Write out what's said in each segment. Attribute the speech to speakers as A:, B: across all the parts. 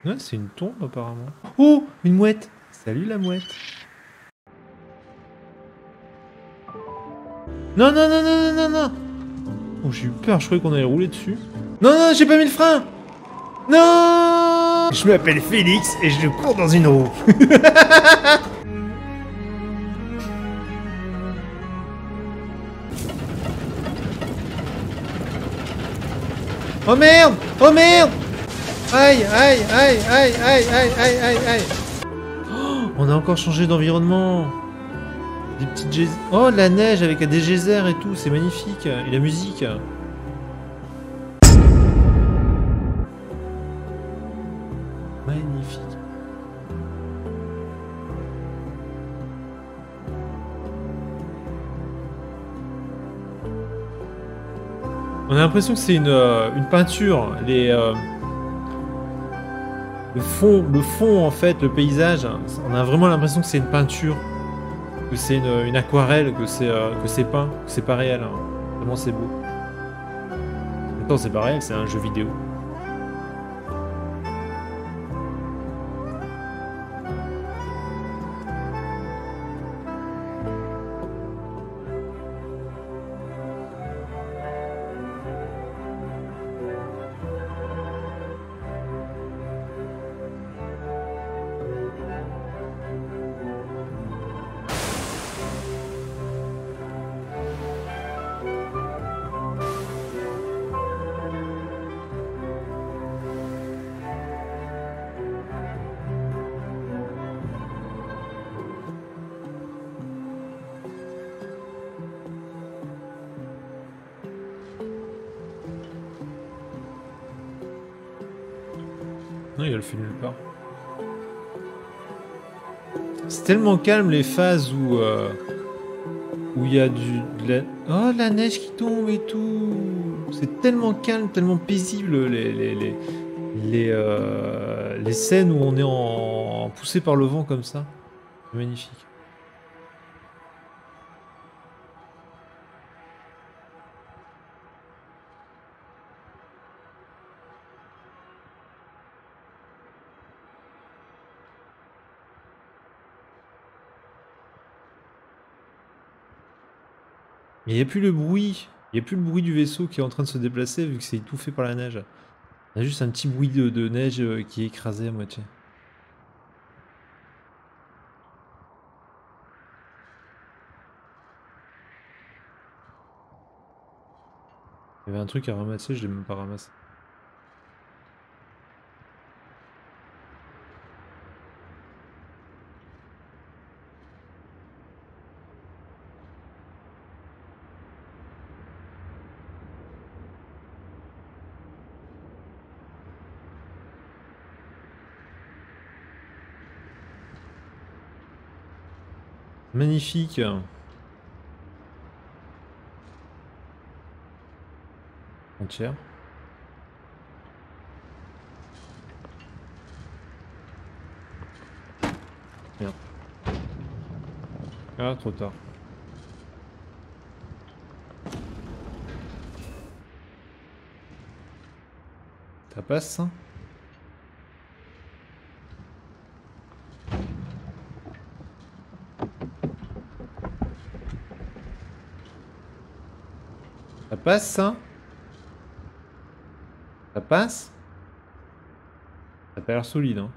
A: Ouais, c'est une tombe apparemment. Oh, une mouette. Salut la mouette. Non, non, non, non, non, non, non. Oh, j'ai eu peur, je croyais qu'on allait rouler dessus. Non, non, j'ai pas mis le frein. Non. Je m'appelle Félix et je cours dans une roue. Oh merde. Oh merde. Aïe, aïe, aïe, aïe, aïe, aïe, aïe, aïe, aïe. Oh, on a encore changé d'environnement. Des petites geysers. Oh, de la neige avec des geysers et tout, c'est magnifique. Et la musique. Magnifique. On a l'impression que c'est une peinture. Le fond en fait, le paysage, on a vraiment l'impression que c'est une peinture, que c'est une aquarelle, que c'est peint, que c'est pas réel. Hein. Vraiment c'est beau. En même temps c'est pas réel, c'est un jeu vidéo. Non, il a le fait nulle part. C'est tellement calme les phases où il y a oh, la neige qui tombe et tout. C'est tellement calme, tellement paisible les scènes où on est poussé par le vent comme ça. C'est magnifique. Mais il n'y a plus le bruit. Il n'y a plus le bruit du vaisseau qui est en train de se déplacer vu que c'est étouffé par la neige. Il y a juste un petit bruit de neige qui est écrasé à moitié. Il y avait un truc à ramasser, je l'ai même pas ramassé. Magnifique. Entière. Merde. Ah, trop tard. Ça passe ça? Ça passe ça? Ça passe? Ça a pas l'air solide, hein.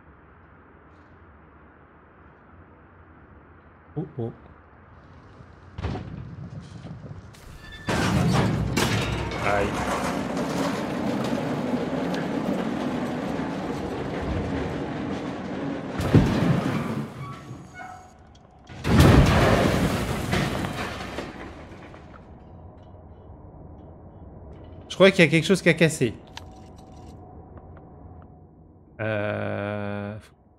A: Oh oh. Aïe. Je crois qu'il y a quelque chose qui a cassé. Euh...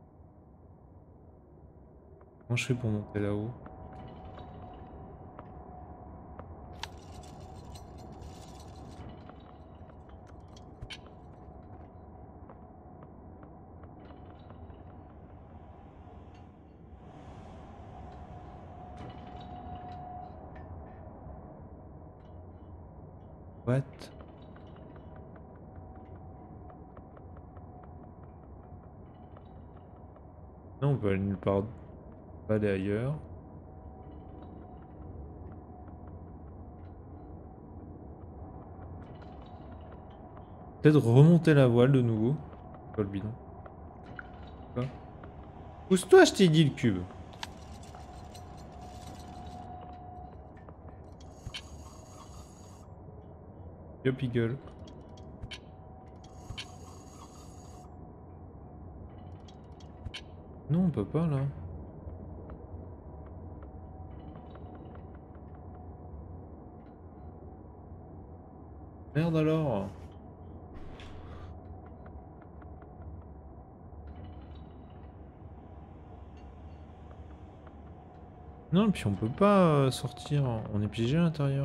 A: Comment je fais pour monter là-haut? What? Non, on peut aller nulle part. On peut aller ailleurs. Peut-être remonter la voile de nouveau. Pas le bidon. Quoi? Pousse-toi, je t'ai dit le cube. Yop, il gueule. Non, on peut pas là. Merde alors. Non, et puis on peut pas sortir. On est piégé à l'intérieur.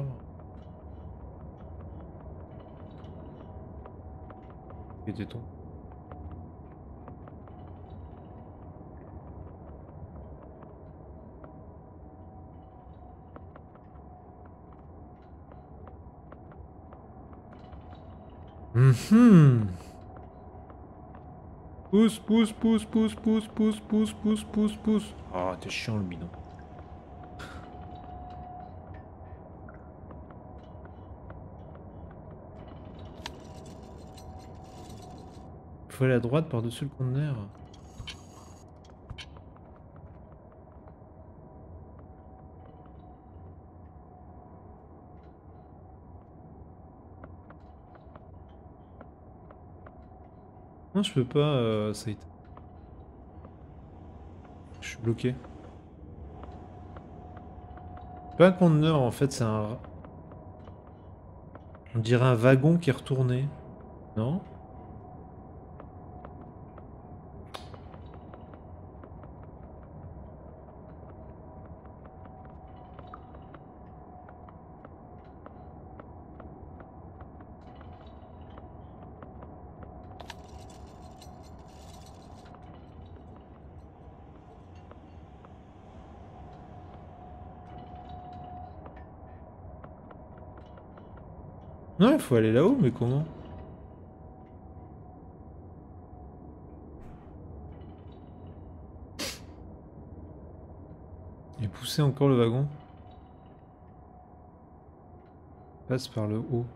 A: Était-on? Pousse, pousse, pousse, pousse, pousse, pousse, pousse, pousse, pousse, pousse. Ah, t'es chiant le bidon. Faut aller à droite par-dessus le conteneur. Non, je peux pas, ça y est. Je suis bloqué. C'est pas un conteneur en fait, c'est un... On dirait un wagon qui est retourné. Non? Non, il faut aller là-haut, mais comment? Et pousser encore le wagon. Passe par le haut.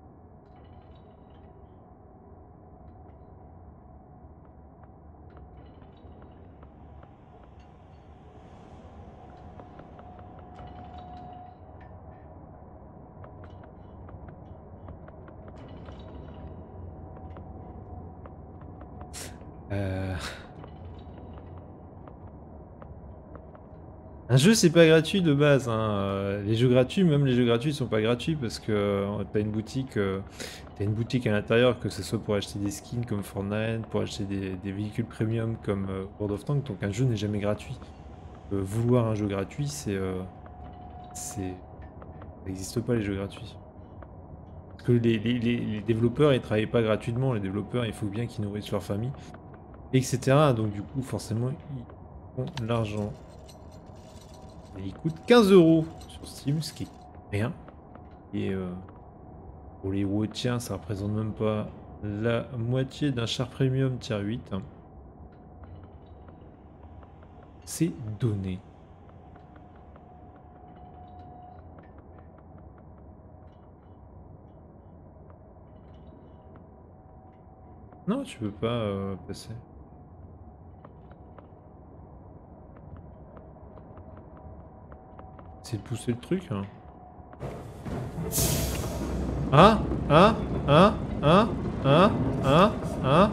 A: Un jeu c'est pas gratuit de base, hein. Les jeux gratuits, même les jeux gratuits sont pas gratuits parce que t'as une boutique à l'intérieur, que ce soit pour acheter des skins comme Fortnite, pour acheter des véhicules premium comme World of Tanks, donc un jeu n'est jamais gratuit. Vouloir un jeu gratuit, ça n'existe pas les jeux gratuits. Parce que les développeurs ils travaillent pas gratuitement, les développeurs il faut bien qu'ils nourrissent leur famille, etc. Donc du coup forcément ils font de l'argent. Et il coûte 15 € sur Steam, ce qui est rien. Et pour les Wotiens, ça représente même pas la moitié d'un char premium tier 8. C'est donné. Non, tu peux pas passer. C'est de pousser le truc. Hein. Ah, ah, ah, ah, ah, ah, ah.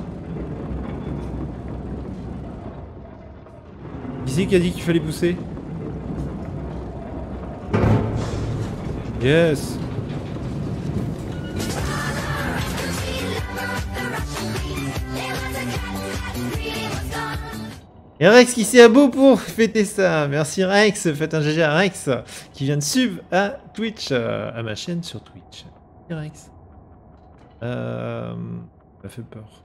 A: Qui c'est qui a dit qu'il fallait pousser? Yes. Et Rex qui s'est à beau pour fêter ça. Merci Rex, faites un GG à Rex qui vient de sub à Twitch, à ma chaîne sur Twitch. Merci Rex. Ça fait peur.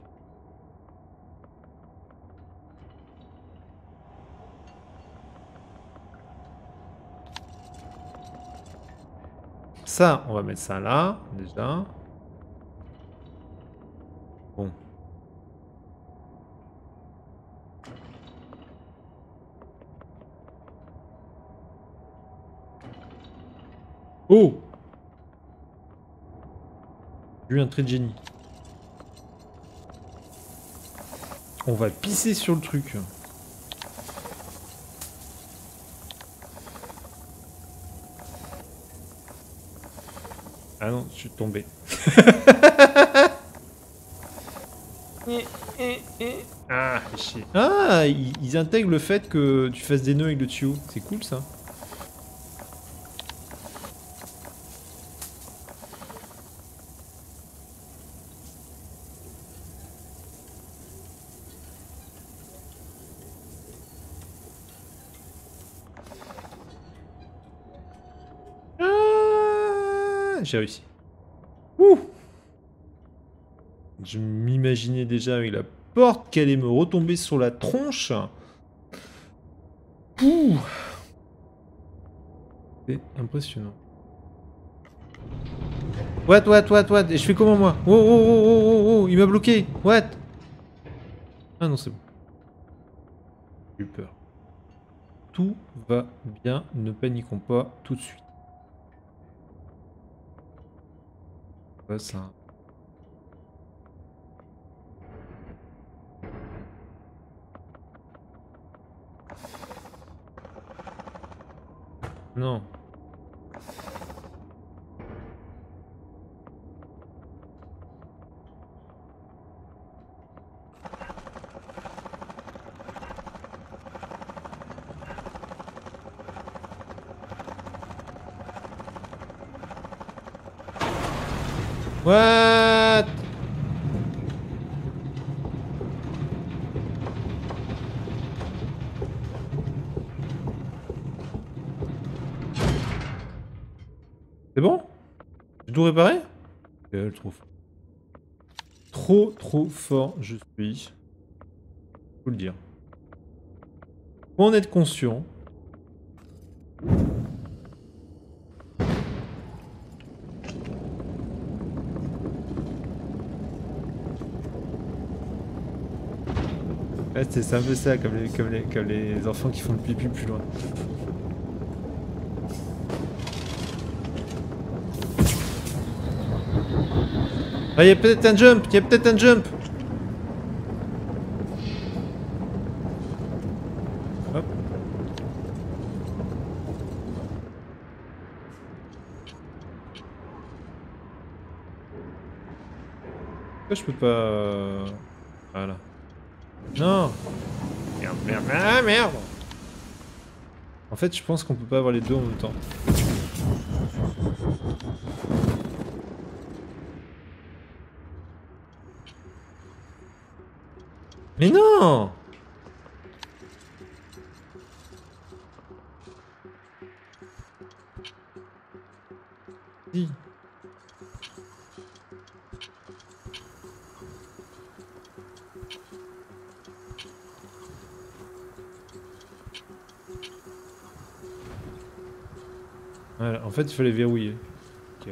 A: Ça, on va mettre ça là, déjà. Bon. Oh! J'ai eu un trait de génie. On va pisser sur le truc. Ah non, je suis tombé. Ah, chier. Ah, ils intègrent le fait que tu fasses des nœuds avec le tuyau. C'est cool ça. J'ai réussi. Ouh! Je m'imaginais déjà avec la porte qu'elle allait me retomber sur la tronche. Ouh! C'est impressionnant. What? Et je fais comment moi? Oh, il m'a bloqué. What? Ah non, c'est bon. J'ai eu peur. Tout va bien, ne paniquons pas tout de suite. Quoi ça? Non. What? C'est bon? J'ai tout réparé? Trop fort. Trop fort je suis. Faut le dire. Faut en être conscient. Ouais, c'est un peu ça, comme les enfants qui font le pipi plus loin. Ah, il y a peut-être un jump, Hop. Pourquoi je peux pas... Voilà. Non! Merde! En fait, je pense qu'on peut pas avoir les deux en même temps. Mais non! Si. Voilà, en fait, il fallait verrouiller. Ok.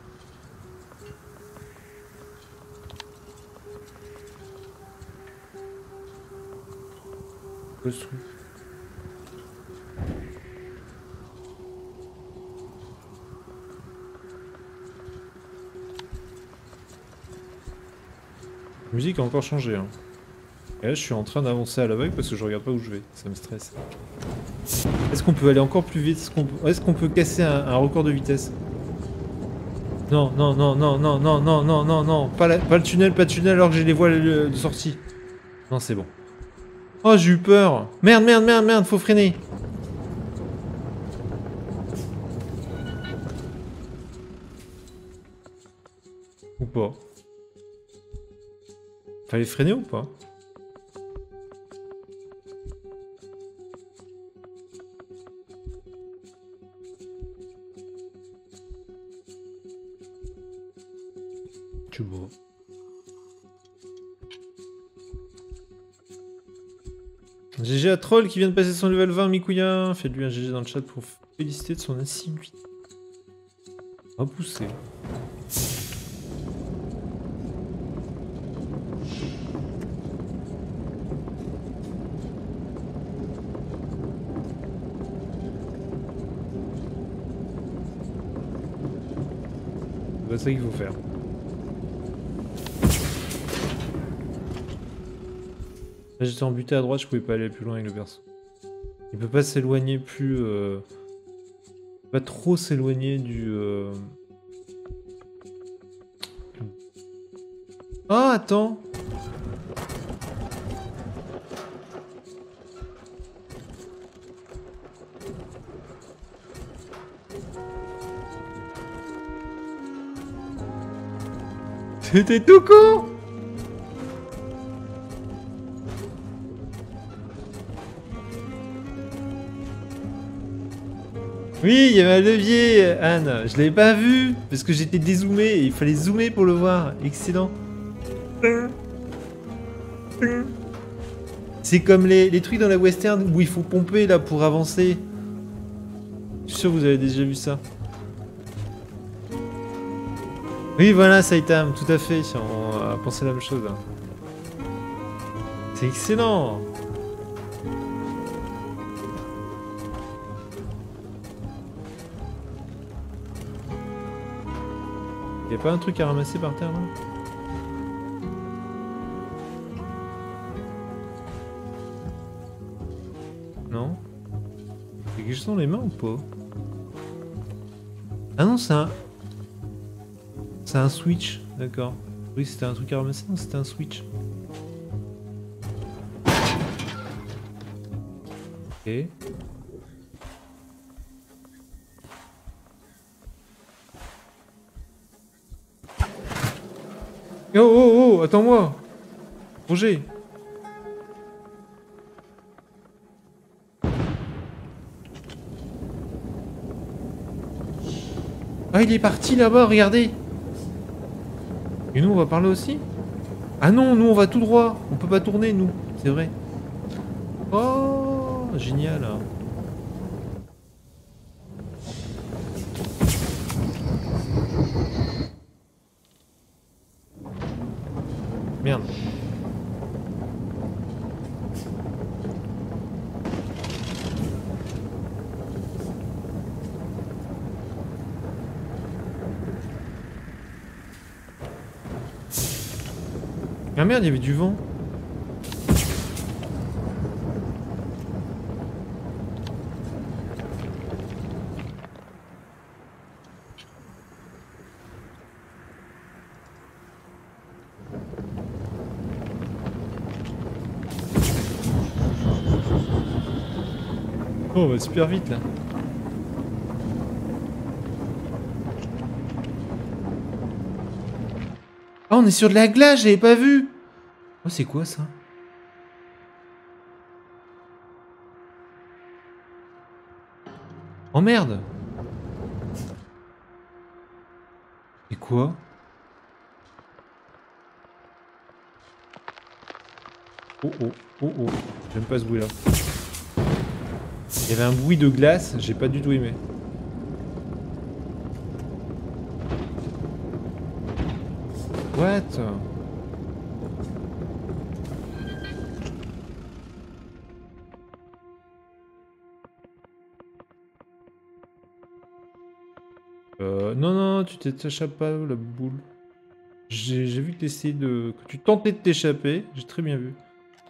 A: Quoi ce truc? La musique a encore changé. Hein. Et là, je suis en train d'avancer à l'aveugle parce que je regarde pas où je vais. Ça me stresse. Est-ce qu'on peut aller encore plus vite? Est-ce qu'on peut casser un record de vitesse? Non. Pas le tunnel, alors que j'ai les voiles de sortie. Non, c'est bon. Oh, j'ai eu peur. Merde, faut freiner. Ou pas? Fallait freiner ou pas? Tu vois. GG à Troll qui vient de passer son level 20, Mikouya. Faites-lui un GG dans le chat pour féliciter de son assiduité. Repoussé. C'est ça qu'il faut faire. Là j'étais embuté à droite, je pouvais pas aller plus loin avec le perso. Il peut pas s'éloigner plus... Pas trop s'éloigner du... Ah, attends. C'était tout con. Oui, il y avait un levier, Anne. Je l'avais pas vu parce que j'étais dézoomé et il fallait zoomer pour le voir. Excellent. C'est comme les trucs dans la western où il faut pomper là pour avancer. Je suis sûr que vous avez déjà vu ça. Oui, voilà, Saitam, tout à fait. On a pensé la même chose. C'est excellent. Y'a pas un truc à ramasser par terre là? Non? C'est quelque chose dans les mains ou pas? Ah non, c'est un... C'est un switch, d'accord. Oui, c'était un truc à ramasser, non, c'était un switch. Ok. Oh oh oh, attends-moi! Roger! Ah, il est parti là-bas, regardez! Et nous, on va parler aussi? Ah non, nous, on va tout droit. On peut pas tourner, nous. C'est vrai. Oh, génial. Merde. Ah merde, il y avait du vent. Oh, on va super vite là. Ah, on est sur de la glace, j'avais pas vu. Oh, c'est quoi ça? Oh merde. Et quoi? Oh oh, oh oh. J'aime pas ce bruit là. Il y avait un bruit de glace, j'ai pas du tout aimé. What? Non, non, tu t'échappes pas, la boule. J'ai vu que t'essayais de... que tu tentais de t'échapper, j'ai très bien vu.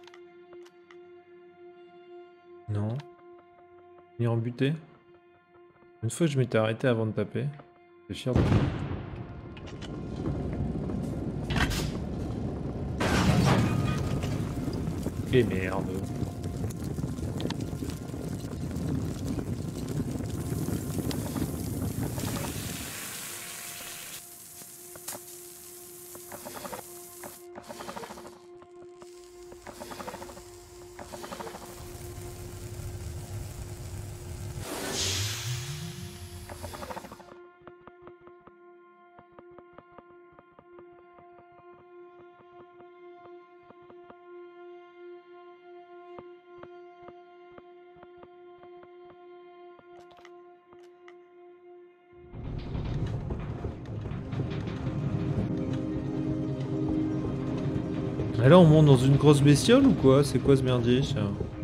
A: Non. Venir en buter. Une fois je m'étais arrêté avant de taper. J'étais fier de toi. Et merde. Et là on monte dans une grosse bestiole ou quoi? C'est quoi ce merdier?